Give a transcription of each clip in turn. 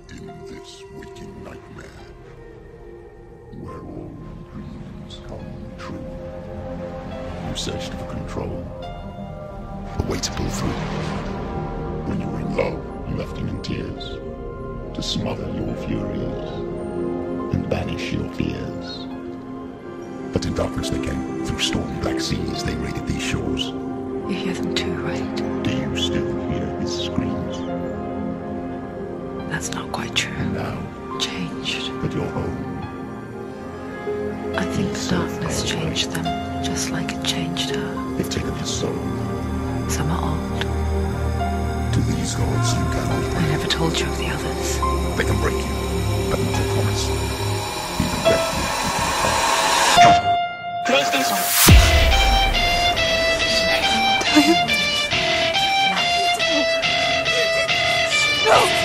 In this waking nightmare, where all dreams come true, you searched for control, a way to pull through. When you were in love, you left them in tears, to smother your furies and banish your fears. But in darkness they came, through stormy black seas they raided these shores. You hear them too, right? Do you still hear his screams? That's not quite true. And now, Changed. that you're home, I think the darkness changed them, just like it changed her. they've taken his soul. Some are old. To these gods you cannot I pray. never told you of the others. They can break you, but not your promise. Even death will keep you apart. Close this one. Tell you? No!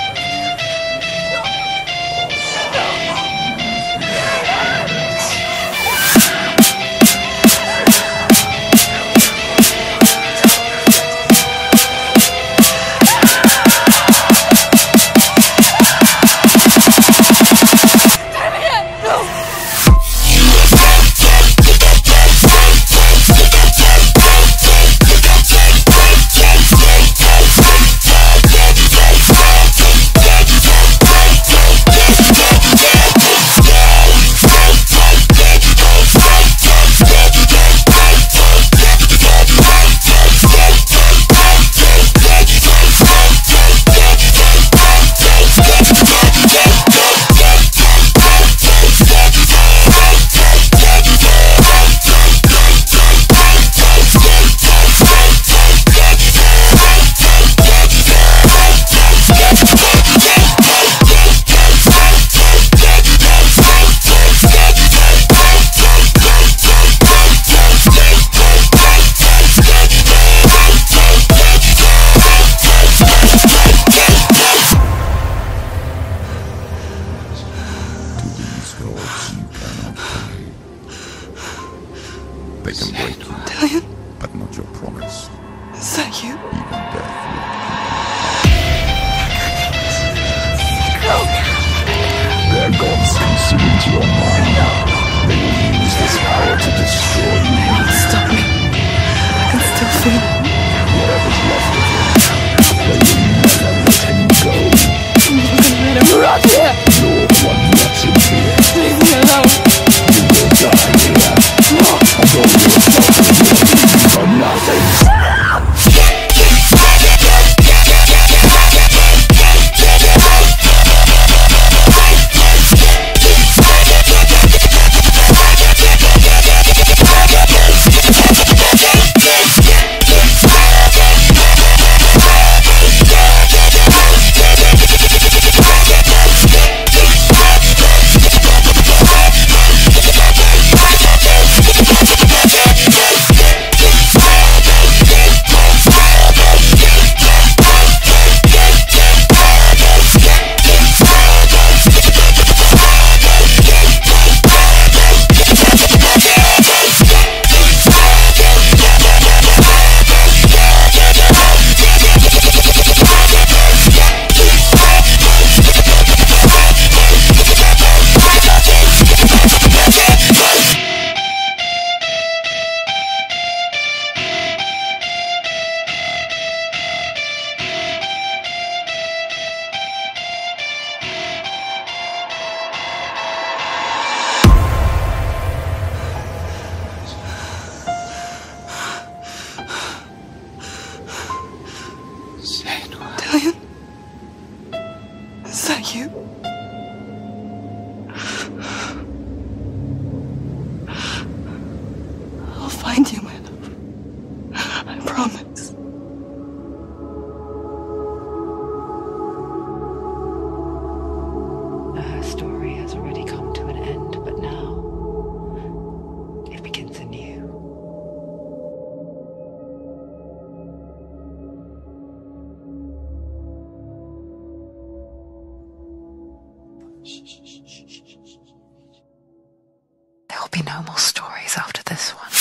They can break you, Dillion? but not your promise. Is that you? Even death Girl! will. Their gods can see into your mind. They will use this power to destroy you. Stop me. I can still feel it. Whatever's left of him, they will never let him go. I'm not gonna let him rot here. You're the one who lets him here. Leave me alone. You will die here. No. And all your suffering will be for nothing. Dillion? Is that you? I'll find you, my love. I promise. Her story has already come to an end, but now it begins anew. There will be no more stories after this one.